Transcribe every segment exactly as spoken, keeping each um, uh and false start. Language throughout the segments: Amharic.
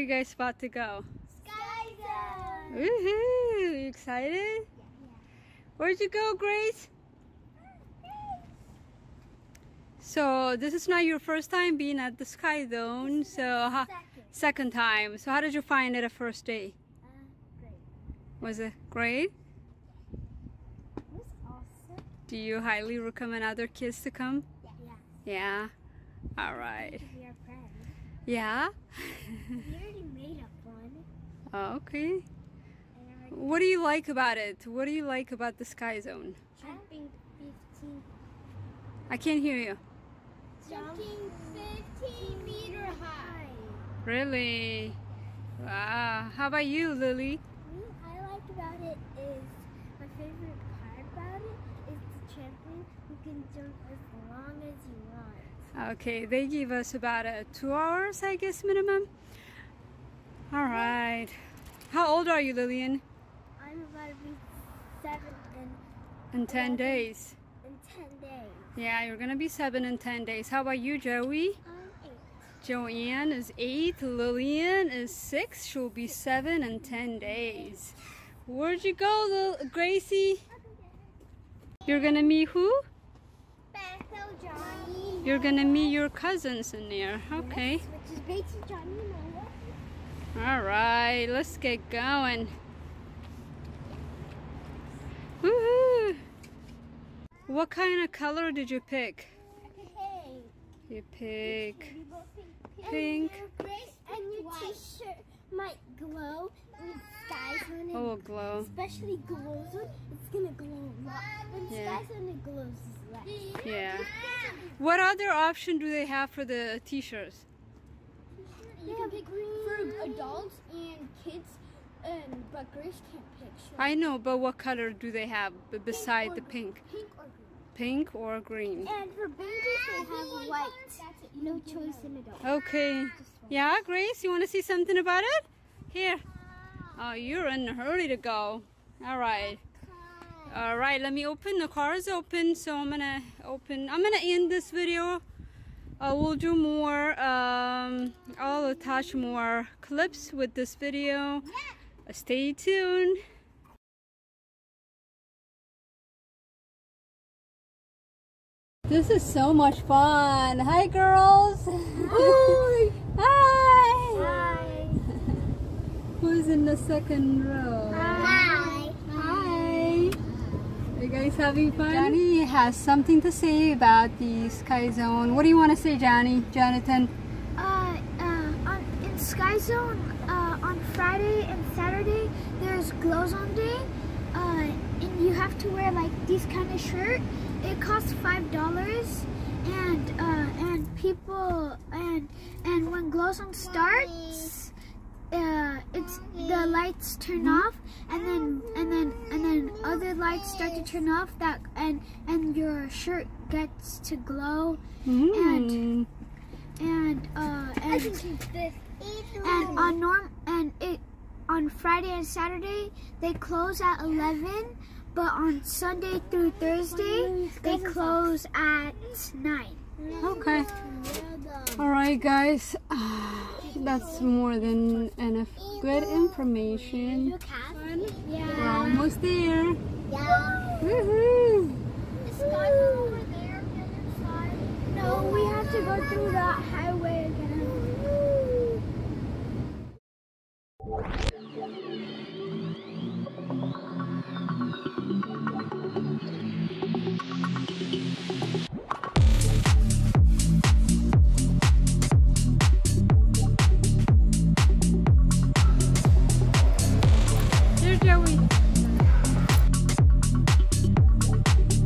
you guys about to go? Sky Zone! Woohoo! You excited? Yeah, yeah. Where'd you go, Grace? So this is not your first time being at the Sky Zone. So how, Second. second time. So how did you find it the first day? Uh, great. Was it great? It was awesome. Do you highly recommend other kids to come? Yeah. Yeah. Yeah. All right. We are friends. Yeah. We already made up one. Oh, okay. And our What do you like about it? What do you like about the Sky Zone? jumping fifteen. I can't hear you. Jumping fifteen meter high. Really? Wow. How about you, Lily? What I like about it is, my favorite part about it is the trampoline. You can jump as long as you want. Okay, they give us about uh, two hours, I guess, minimum. All right. How old are you, Lillian? I'm about to be seven in, In ten eleven. days. in ten days. Yeah, you're gonna be seven in ten days. How about you, Joey? I'm eight. JoAnn is eight. Lillian is six. She'll be seven in ten days. Where'd you go, Lil Gracie? You're gonna meet who? Bethel, Johnny. You're gonna meet your cousins in there. Okay. Yes, which is Bates, Johnny, and Noah. All right, let's get going. Woohoo! What kind of color did you pick? Hey. You pick We both pink. pink. And your, and your t-shirt might glow with skies on it. Oh, glow. Especially glows on. It's gonna glow a lot. When Yeah. skies on it glows less. Yeah. What other option do they have for the t-shirts? You can pick for adults and kids, and but Grace can't pick. So I know, but what color do they have b- beside the pink? pink or green. Pink or green? And for babies, they have white. No choice in adults. Okay. Yeah, Grace, you want to see something about it? Here. Oh, you're in a hurry to go. All right. All right, let me open. The car is open, so I'm gonna open. I'm gonna end this video. Uh, we'll do more. Um, I'll attach more clips with this video. Uh, stay tuned. This is so much fun. Hi, girls. Hi. Hi. Hi. Who's in the second row? Hi. Hi. Are you guys having fun? Johnny has something to say about the Sky Zone. What do you want to say, Johnny? Jonathan? Uh, uh, on, in Sky Zone, uh, on Friday and Saturday, there's Glow Zone Day. Uh, and you have to wear like these kind of shirt. It costs five dollars, and uh, and people and and when Glow Zone starts, uh, it's the lights turn off, and then and then and then other lights start to turn off. That and and your shirt gets to glow, Mm. and and uh, and and on norm and it on Friday and Saturday they close at eleven. But on Sunday through Thursday, they close at nine. Okay. Alright, guys. That's more than enough good information. Yeah. We're almost there. Yeah. Woohoo! The sky over there, the other side. No, we have to go through that highway again. There's Joey.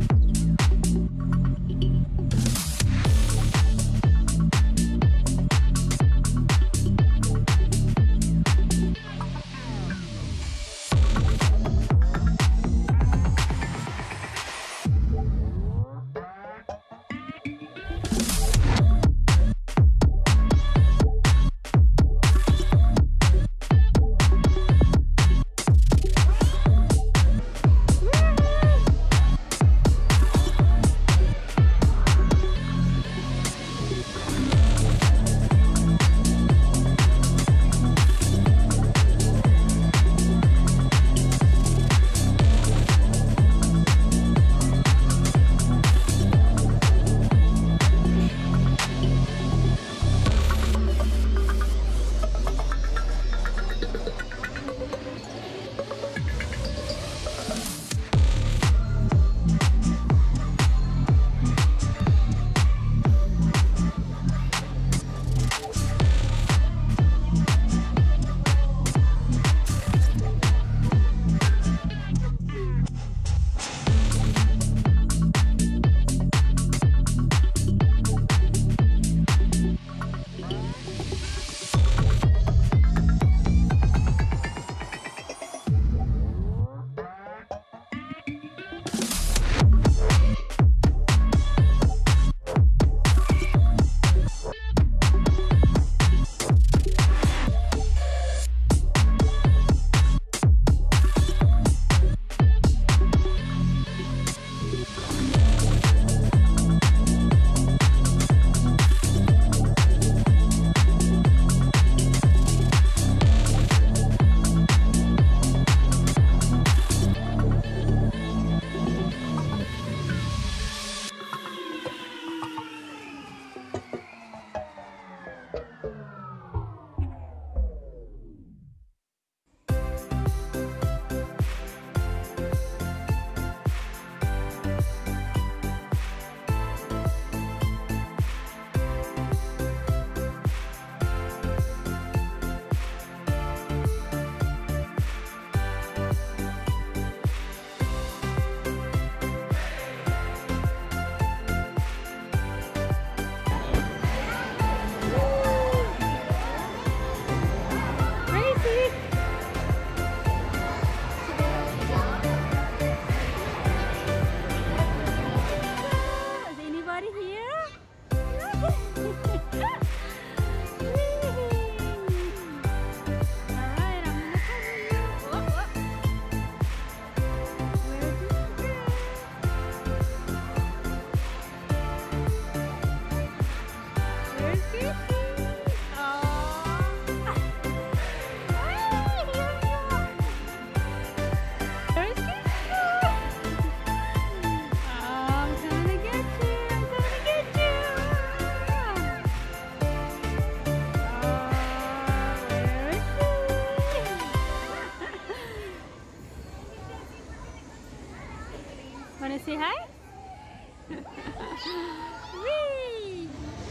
Whee!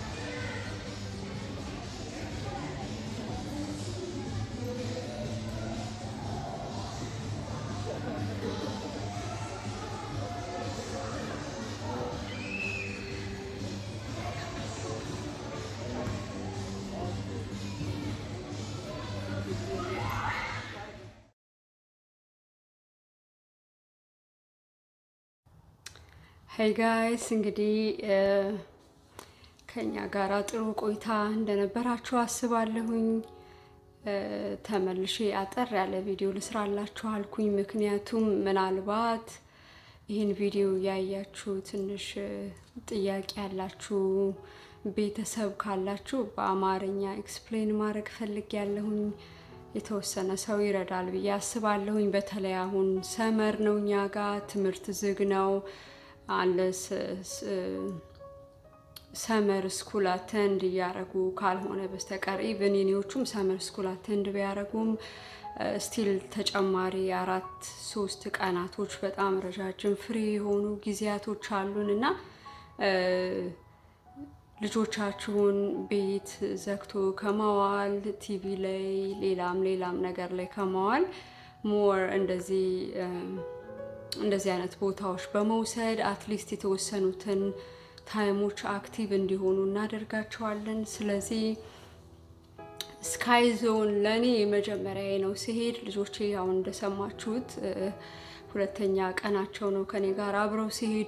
Hey guys, እንግዲህ ከኛ ጋር ጥሩ ቆይታ እንደነበራችሁ አስባለሁኝ ተመልሼ አጠር ያለ ቪዲዮ ልስራላችሁ አልኩኝ ምክንያቱም ምናልባት ይሄን ቪዲዮ ያያችሁ ትንሽ ጥያቄ ያላችሁ ቤተሰብ ካላችሁ በአማርኛ ኤክስፕሌን ማድረግ ፈልጌያለሁኝ የተወሰነ ሰው ይረዳል ብዬ አስባለሁኝ በተለይ አሁን ሰመር ነውኛ ጋር ትምህርት ዝግ ነው unless summer school attend ያረጉ ካልሆነ በስተቀር even የኔዎቹም summer school attend ቢያረጉም still ተጨማሪ አራት ሶስት ቀናቶች በጣም ረጃጅም ፍሪ ሆኑ ጊዜያቶች አሉንና ልጆቻችሁን ቤት ዘግቶ ከማዋል ቲቪ ላይ ሌላም ሌላም ነገር ላይ ከማዋል more እንደዚህ እንደዚህ አይነት ቦታዎች በመውሰድ አትሊስት የተወሰኑትን ታይሞች አክቲቭ እንዲሆኑ እናደርጋቸዋለን ስለዚህ ስካይ ዞን ለኔ መጀመሪያዬ ነው ሲሄድ ልጆቼ ያው እንደሰማችሁት ሁለተኛ ቀናቸው ነው ከኔ ጋር አብረው ሲሄዱ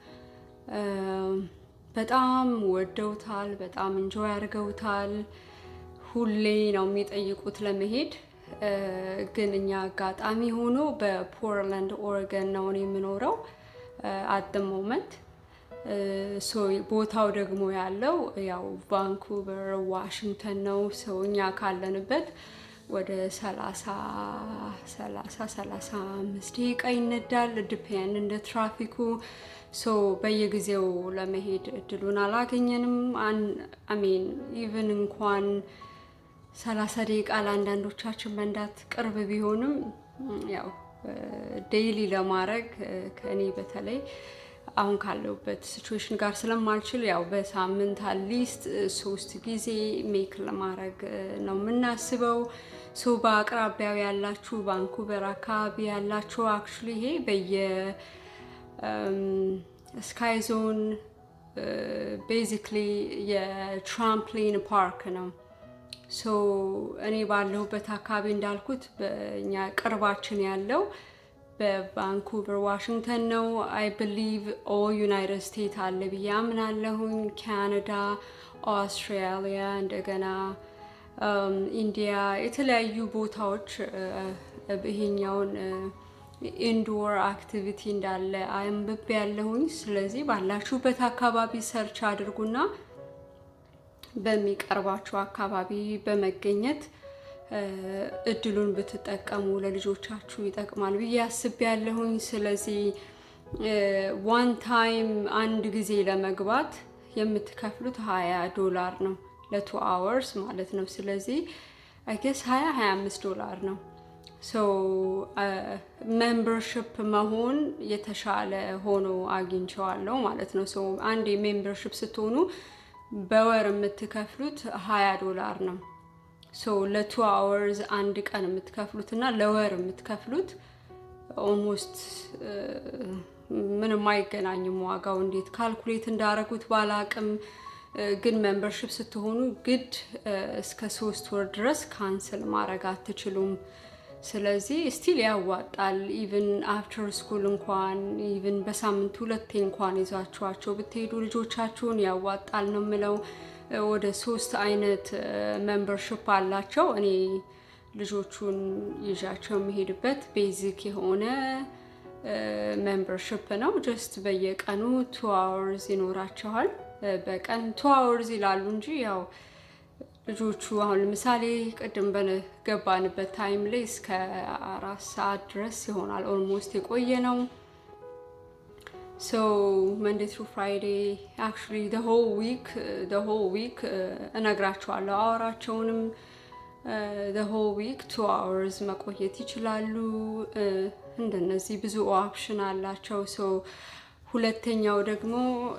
በጣም ወደውታል በጣም ኢንጆይ አድርገውታል ሁሌ ነው የሚጠይቁት ለመሄድ ግን እኛ አጋጣሚ ሆኖ በፖርትላንድ ኦሬገን ነው የምኖረው at the moment so ቦታው ደግሞ ያለው ያው ቫንኩቨር ዋሽንግተን ነው so እኛ ካለንበት ወደ ሰላሳ ሰላሳ አምስት ደቂቃ ይነዳል ዲፔንድ እንደ ትራፊኩ so በየጊዜው ለመሄድ እድሉን አላገኘንም I mean even እንኳን ሰላሳ ደቂቃ ለአንዳንዶቻችን መንዳት ቅርብ ቢሆንም ያው ዴይሊ ለማድረግ ከኔ በተለይ አሁን ካለውበት ሲቹዌሽን ጋር ስለማልችል ያው በሳምንት አትሊስት ሶስት ጊዜ ሜክ ለማድረግ ነው ምናስበው ሶ በአቅራቢያው ያላችሁ ቫንኩቨር አካባቢ ያላችሁ actually ይሄ በየ ስካይ ዞን basically የትራምፕሊን ፓርክ ነው so እኔ ባለሁበት አካባቢ እንዳልኩት በእኛ ቅርባችን ያለው በቫንኩቨር ዋሽንግተን ነው I believe all United States አለ ብያምናለሁኝ ካናዳ አውስትራሊያ እንደገና ኢንዲያ የተለያዩ ቦታዎች በይሄኛውን ኢንዶር አክቲቪቲ እንዳለ አይምብብ ያለሁኝ ስለዚህ ባላችሁበት አካባቢ ሰርች አድርጉና በሚቀርባችሁ አካባቢ በመገኘት እድሉን ብትጠቀሙ ለልጆቻችሁ ይጠቅማል ብዬ አስቤያለሁኝ ስለዚህ one time አንድ ጊዜ ለመግባት የምትከፍሉት ሃያ ዶላር ነው ለ2 hours ማለት ነው ስለዚህ I guess ሃያ ሃያ አምስት ዶላር ነው so uh, membership መሆን የተሻለ ሆኖ አግኝቼዋለሁ ማለት ነው so አንድ membership ስትሆኑ በወር የምትከፍሉት ሃያ ዶላር ነው so ለ2 hours አንድ ቀን የምትከፍሉትና ለወር የምትከፍሉት almost ምንም አይገናኝም ዋጋው እንዴት ካልኩሌት እንዳረጉት ባላቅም ግን membership ስትሆኑ ግድ እስከ ሶስት ወር ድረስ ካንሰል ማድረግ አትችሉም ስለዚህ still ያዋጣል even after school እንኳን even በሳምንት ሁለቴ እንኳን ይዛችኋቸው ብትሄዱ ልጆቻችሁን ያዋጣል ነው ምለው ወደ ሶስት አይነት membership አላቸው እኔ ልጆቹን ይዣቸው የሚሄድበት ቤዚክ የሆነ membership ነው just በየቀኑ two hours ይኖራቸዋል በቀን two hours ይላሉ እንጂ ያው ልጆቹ አሁን ለምሳሌ ቀደም በገባንበት ታይም ላይ እስከ አራት ሰዓት ድረስ ይሆናል almost የቆየ ነው so Monday through Friday actually the whole week the whole week እነግራቸዋለሁ አወራቸውንም the whole week two hours መቆየት ይችላሉ እንደነዚህ ብዙ ኦፕሽን አላቸው so ሁለተኛው ደግሞ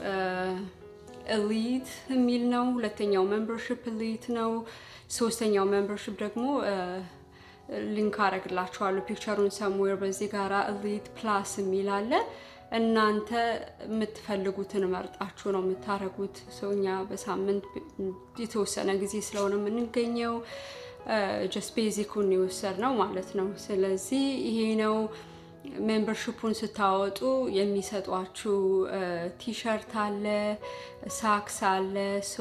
elite የሚል ነው ሁለተኛው membership elite ነው ሶስተኛው membership ደግሞ ሊንክ አረግላችኋለሁ ፒክቸሩን somewhere በዚህ ጋራ elite plus የሚል አለ እናንተ የምትፈልጉትን መርጣችሁ ነው የምታረጉት ሶኛ በሳምንት የተወሰነ ጊዜ ስለሆነ የምንገኘው just basic-ን ይወሰድነው ማለት ነው ስለዚህ ይሄ ነው membership-ን ስታወጡ የሚሰጧችሁ ቲ-ሸርት አለ ሳክስ አለ ሶ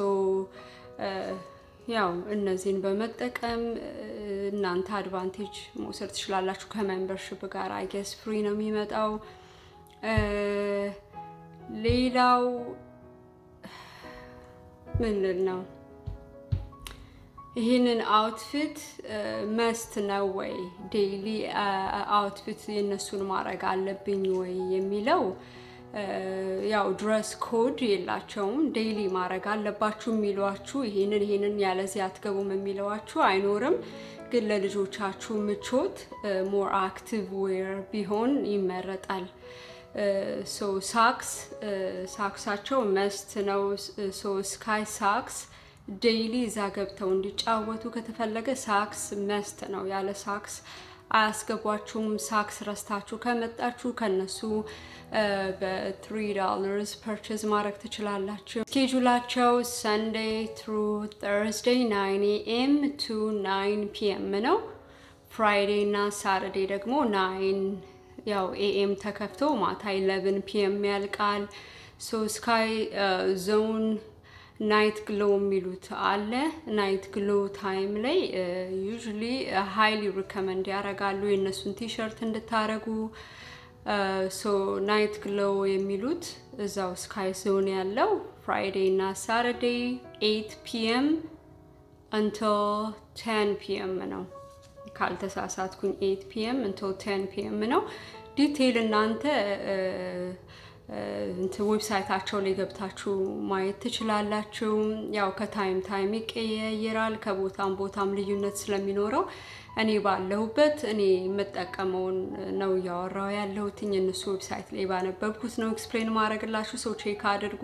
ያው እነዚህን በመጠቀም እናንተ አድቫንቴጅ መውሰድ ትችላላችሁ ከmembership ጋር I guess free ነው የሚመጣው ሌላው ምን ነው ይሄንን outfit must ነው ወይ daily outfit የነሱን ማረግ አለብኝ ወይ የሚለው ያው dress code የላቸውም daily ማረግ አለባችሁ የሚሏችሁ ይሄንን ይሄንን ያለዚህ አትገቡም የሚሏችሁ አይኖርም ግን ለልጆቻችሁ ምቾት more active wear ቢሆን ይመረጣል so socks socksአቸው must ነው so sky socks daily ዛገብተው እንዲጫወቱ ከተፈለገ socks must ነው ያለ socks አያስገቧችሁም socks ረስታችሁ ከመጣችሁ ከነሱ በ3 dollars purchase ማድረግ ትችላላችሁ ስኬጁላቸው Sunday through Thursday nine a m to nine p m ነው Friday እና Saturday ደግሞ nine ያው a m ተከፍቶ ማታ eleven p m ያልቃል so sky uh, zone night glow የሚሉት አለ night glow time ላይ uh, usually uh, highly recommend ያረጋሉ የነሱን ቲ-ሸርት እንድታረጉ uh, so night glow የሚሉት እዛው sky zone ያለው Friday እና Saturday eight p m until ten p m ነው ካልተሳሳትኩኝ eight p m until ten p m ነው ዲቴል እናንተ እንት ዌብሳይታቸው ላይ ገብታችሁ ማየት ትችላላችሁ ያው ከታይም ታይም ይቀየራል ከቦታም ቦታም ልዩነት ስለሚኖረው እኔ ባለሁበት እኔ የምጠቀመውን ነው ያወራው ያለሁት እነሱ ዌብሳይት ላይ ባነበብኩት ነው ኤክስፕሌን ማድረግላችሁ ሰው ቼክ አድርጉ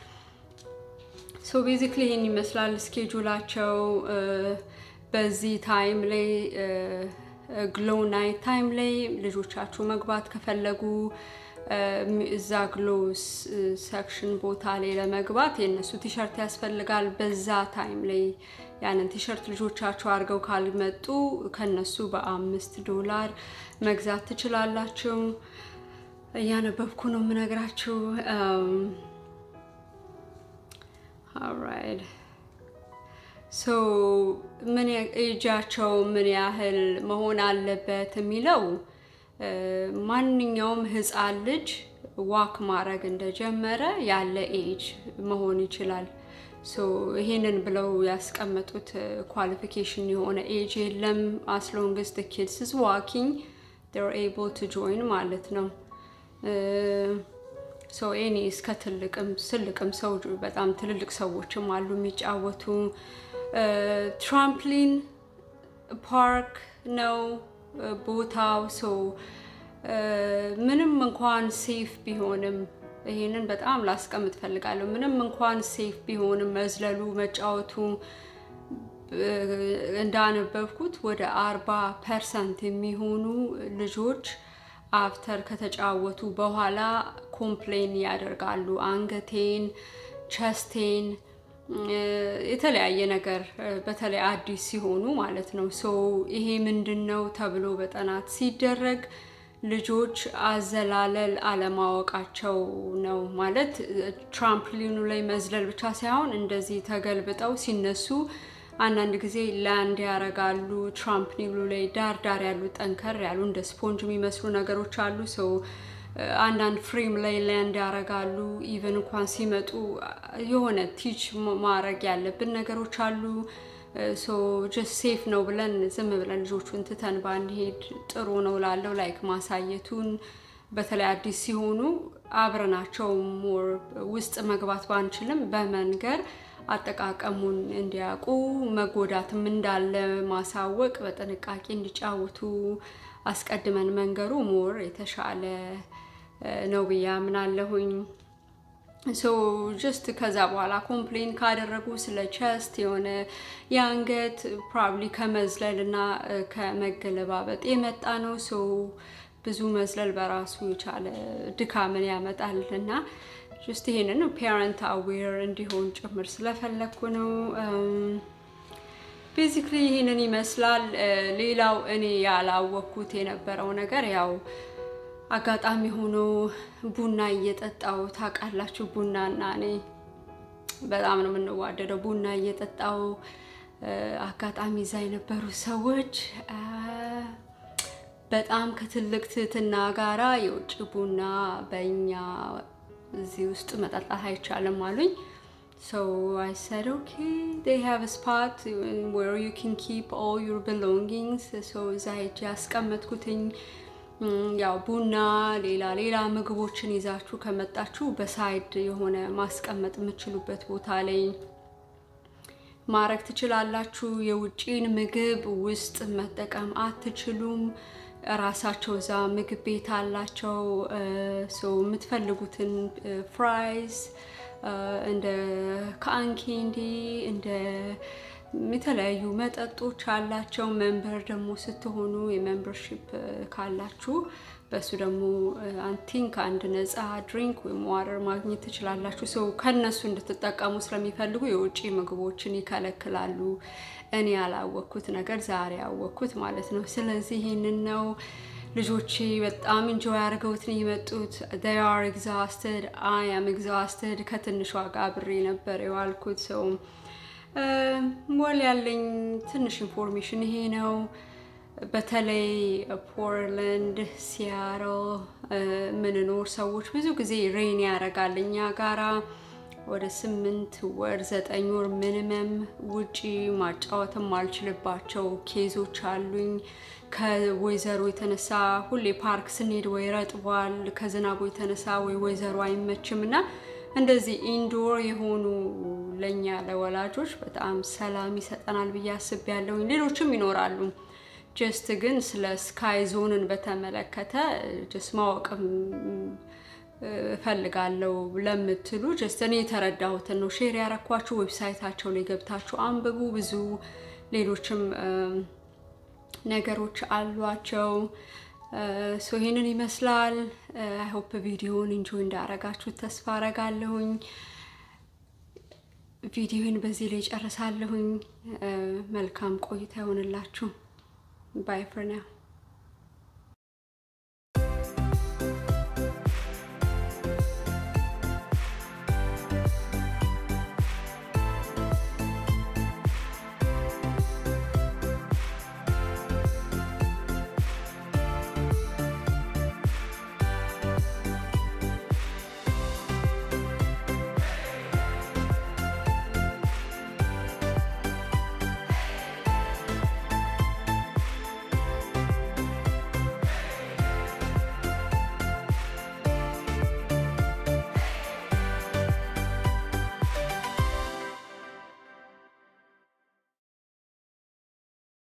so basically ይሄን ይመስላል ስኬጁላቸው በዚህ ታይም ላይ glow night time ላይ ልጆቻችሁ መግባት ከፈለጉ እዛ glow section ቦታ ላይ ለመግባት የነሱ ቲ-ሸርት ያስፈልጋል በዛ ታይም ላይ ያንን ቲ-ሸርት ልጆቻችሁ አርገው ካልመጡ ከነሱ በ5 ዶላር መግዛት ትችላላችሁ ያነበብኩ ነው ምነግራችሁ all right so ምን ኤጃቸው ምን ያህል መሆን አለበት የሚለው ማንኛውም ህፃን ልጅ ዋክ ማድረግ እንደጀመረ ያለ ኤጅ መሆን ይችላል so ይሄንን ብለው ያስቀመጡት qualification የሆነ ኤጅ የለም as long as the kids is walking they're able to join ማለት ነው so any እስከ ትልቅም ስልቅም ሰው በጣም ትልልቅ ሰዎችም አሉ የሚጫወቱ Trampoline park ነው ቦታው so ምንም እንኳን safe ቢሆንም ይሄንን በጣም ላስቀምጥ ፈልጋለሁ ምንም እንኳን safe ቢሆንም መዝለሉ መጫወቱ እንዳነበብኩት ወደ forty percent የሚሆኑ ልጆች after ከተጫወቱ በኋላ ኮምፕሌን ያደርጋሉ አንገቴን ቸስቴን የተለያየ ነገር በተለይ አዲስ ሲሆኑ ማለት ነው ሶ ይሄ ምንድነው ተብሎ በጥናት ሲደረግ ልጆች አዘላለል አለማወቃቸው ነው ማለት ትራምፖሊኑ ላይ መዝለል ብቻ ሳይሆን እንደዚህ ተገልብጠው ሲነሱ አንዳንድ ጊዜ ላንድ ያረጋሉ ትራምፖሊኑ ላይ ዳር ዳር ያሉ ጠንከር ያሉ እንደ ስፖንጅ የሚመስሉ ነገሮች አሉ ሶ አንዳንድ ፍሬም ላይ ላንድ ያረጋሉ ኢቭን እንኳን ሲመጡ የሆነ ቲች ማረግ ያለብን ነገሮች አሉ so just safe ነው ብለን ዝም ብለን ልጆቹን ተተን ባንሄድ ጥሩ ነው ላለው ላይክ ማሳየቱን በተለይ አዲስ ሲሆኑ አብረናቸው ሞር ውስጥ መግባት ባንችልም በመንገር አጠቃቀሙን እንዲያቁ መጎዳትም እንዳለ ማሳወቅ በጥንቃቄ እንዲጫወቱ አስቀድመን መንገሩ ሞር የተሻለ ነው ብያምናለሁኝ so just ከዛ በኋላ ኮምፕሌን ካደረጉ ስለ chest የሆነ ያንገት probably ከመዝለልና ከመገለባበጥ የመጣ ነው so ብዙ መዝለል በራሱ ይቻለ ድካምን ያመጣልና just ይሄንን parent aware እንዲሆን ጭምር ስለፈለኩ ነው basically ይሄንን ይመስላል ሌላው እኔ ያላወኩት የነበረው ነገር ያው አጋጣሚ ሆኖ ቡና እየጠጣው ታቃላችሁ ቡናና እኔ በጣም ነው የምንዋደደው ቡና እየጠጣው አጋጣሚ ዛይ ነበሩ ሰዎች በጣም ከትልቅ ትትና ጋራ የውጭ ቡና በእኛ እዚህ ውስጥ መጠጣት አይቻልም አሉኝ so I said okay they have a spot where you can keep all your belongings so ዛይ ያስቀመጥኩትኝ ያው ቡና ሌላ ሌላ ምግቦችን ይዛችሁ ከመጣችሁ በሳይድ የሆነ ማስቀመጥ የምትችሉበት ቦታ ላይ ማረክ ትችላላችሁ የውጪን ምግብ ውስጥ መጠቀም አትችሉም ራሳቸው ዛ ምግብ ቤት አላቸው so የምትፈልጉትን ፍራይስ እንደ ካንኪንዲ እንደ የተለያዩ መጠጦች አላቸው ሜምበር ደግሞ ስትሆኑ የሜምበርሺፕ ካላችሁ በሱ ደግሞ I think አንድ ነፃ ድሪንክ ወይ ዋተር ማግኘት ትችላላችሁ so ከነሱ እንድትጠቀሙ ስለሚፈልጉ የውጪ ምግቦችን ይከለክላሉ እኔ ያላወኩት ነገር ዛሬ ያወኩት ማለት ነው ስለዚህ ይሄንን ነው ልጆቼ በጣም enjoy አድርገውት ነው የመጡት they are exhausted I am exhausted ከትንሿ ጋር አብሬ ነበር የዋልኩት so ሞል ያለኝ ትንሽ ኢንፎርሜሽን ይሄ ነው በተለይ ፖርትላንድ ሲያትል ምንኖር ሰዎች ብዙ ጊዜ ሬን ያረጋልኛ ጋራ ወደ ስምንት ወር ዘጠኝ ወር ሚኒመም ውጪ ማጫወትም ማልችልባቸው ኬዞች አሉኝ ከወይዘሮ የተነሳ ሁሌ ፓርክ ስንሄድ ወይ ረጥቧል ከዝናቡ የተነሳ ወይ ወይዘሮ አይመችምና እንደዚህ ኢንዶር የሆኑ ለኛ ለወላጆች በጣም ሰላም ይሰጠናል በያስብያለሁ ሌሎችም ይኖራሉ just ግን ስለ ስካይ ዞንን በተመለከተ just ማወቅም ፈልጋለሁ ለምትሉ just እኔ ተረዳሁት ነው ሼር ያረኳችሁ ዌብሳይታቸው ላይ ገብታችሁ አንብቡ ብዙ ሌሎችም ነገሮች አሏቸው so ይሄንን ይመስላል I hope ቪዲዮውን enjoy እንዳረጋችሁ ተስፋ አረጋለሁኝ ቪዲዮውን በዚህ ላይ ጨርሳለሁኝ መልካም ቆይታ ይሁንላችሁ bye for now